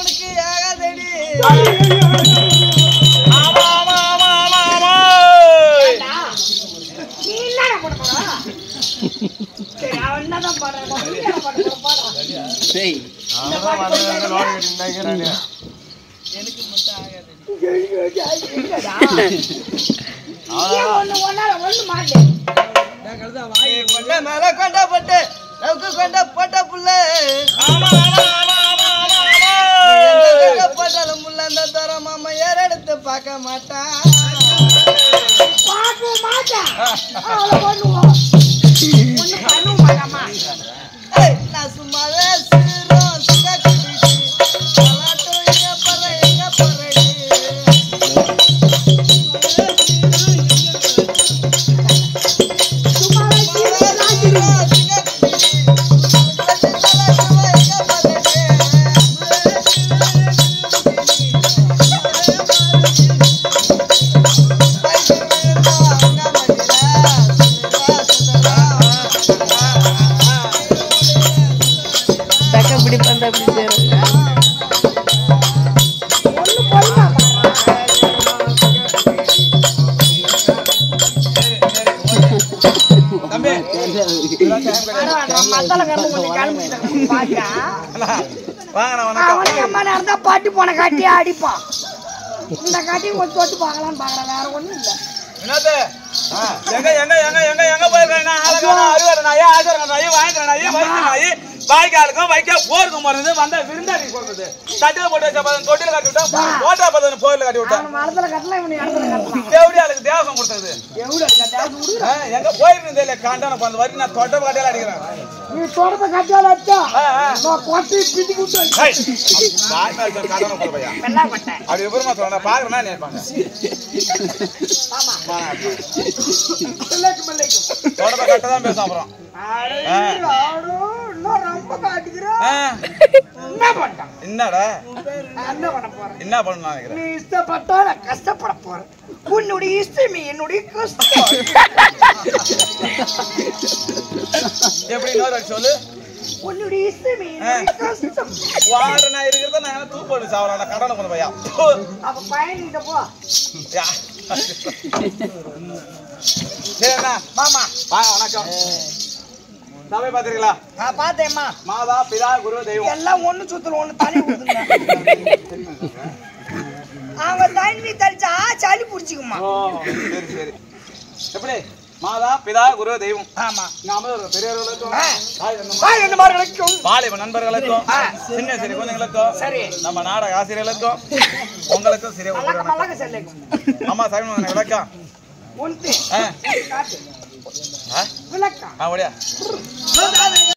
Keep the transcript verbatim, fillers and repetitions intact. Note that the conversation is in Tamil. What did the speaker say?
உனக்கு ஆகாதடி. ஆமா ஆமா ஆமா ஆமா ஆமா. நீ என்ன பண்ண போறா? சரி அவன் என்னதான் பண்றான்? என்ன பண்ண போறா? டேய் இந்த பாட்டு போடுறாங்க. எனக்கு மட்டும் ஆகாதடி. என்னடா? ஏன் ஒண்ணு ஒண்ணால ஒண்ணு மாட்டே. கொண்ட மேல கொண்ட போட்டு லவுக்கு கொண்ட போட்ட புள்ள. ஆமா ஆமா ஆமா ஆமா ஆமா ஆமா. எங்க போட்டாலும் முள்ள அந்த தர மாமா ஏற எடுத்து பார்க்க மாட்டான். பாக்க மாட்டான். அவளை பண்ணுவோம். ஒண்ணு பண்ண மாட்டாமா. ஏய் நான் சும்மாவே சீரோம் சுக்கா குடிச்சு பலாட்டும் எங்க போற எங்க போறடி. சும்மாவே சீக்கிரம் சுக்கா குடிச்சு பலாட்டும் எங்க போறடி. தக்க பிடி பந்த பிடி ஒண்ணு பொறுமா தம்பி மசாலா கறந்து கொஞ்சம் கிளம்பி பாத்தியா வாங்கண்ணா வணக்கம். அவனுக்கு அம்மா நேரம் தான் பாட்டி போன காட்டி அடிப்பான். இந்த காட்டி கொஞ்சம் தொட்டு பார்க்கலான்னு பாக்குறேன். வேற ஒண்ணும் இல்ல. என்னது எங்க எங்க எங்க எங்க எங்க போயிருக்காங்க? அழகான அறுவடை நாய் ஆஜர நாய் வாங்கிக்கிற நாய் வயிற்று நாய் வாய்க்காலுக்கும் வைக்க போருக்கும் போறது வந்த விருந்தாடி போடுறது தட்டில போட்டு வச்ச பதம் தொட்டில கட்டி விட்டா போட்டா பதம் போயில கட்டி விட்டா அவன் மரத்துல கட்டலாம் இவனு இடத்துல கட்டலாம். தேவடி அதுக்கு தேவசம் கொடுத்தது எவ்வளவு கட்டாது விடுற. எங்க போயிருந்தே இல்ல காண்டான அந்த வரி நான் தொட்ட கட்டையில அடிக்கிறேன். நீ தொடர்பு கட்டால அடிச்சா ஆ, ஆ. நான் கொட்டி பிடி விட்டு ஏய், வாய் மேல இருக்க காண்டான போற பையா வெள்ளா கொட்டை. அப்படி விபரமா சொல்றேன் பாக்குறேன்னா நினைப்பாங்க. ஆமா வாங்க. பிள்ளைக்கு பிள்ளைக்கு தொடர்பு கட்ட தான் பேசும் அப்புறம். ஆடு ஆடு இன்னும் ரொம்ப காட்டுகிறா. ஆ, என்ன பண்ணான்? என்னடா என்ன பண்ண போறேன்? என்ன பண்ணணும் நினைக்கிறேன்? நீ இஷ்டப்பட்டா நான் கஷ்டப்பட போறேன். உன்னுடைய இஷ்டம் என்னுடைய கஷ்டம். எப்படி இன்னொரு வாட்டி சொல்லு. உன்னுடைய இஷ்டம் என்னுடைய கஷ்டம். வாட நான் இருக்கிறத நான் என்ன தூக்கு போட்டு சாவலாம் நான் கடனை கொண்டு பையா. அப்ப பயணிக்கிட்ட போ. யா. சரிண்ணா மாமா வா வணக்கம். சபை பார்த்துருக்கீங்களா? நான் பார்த்தேம்மா. மாதா பிதா குரு தெய்வம். எல்லாம் ஒண்ணு சுத்தல ஒண்ணு தண்ணி ஊத்துங்க. அவங்க தண்ணி தெளிச்சா சளி புடிச்சுக்குமா. ஓ சரி சரி. எப்படி மாதா பிதா குரு தெய்வம். ஆமா நாம ஒரு பெரியவர்களுக்கும் தாய் தந்தை பாய் என்ன மாதிரி கிடைக்கும். வாலிப நண்பர்களுக்கும் சின்ன சிறு குழந்தைகளுக்கும் சரி நம்ம நாடக ஆசிரியர்களுக்கும் உங்களுக்கும் சிறிய ஒரு மல்லக்க மல்லக்க செல்லைக்கும். அம்மா சாமி விளக்கம். ஒன்று ஆ காட்டு ஆ விளக்கம். ஆ ஓடியா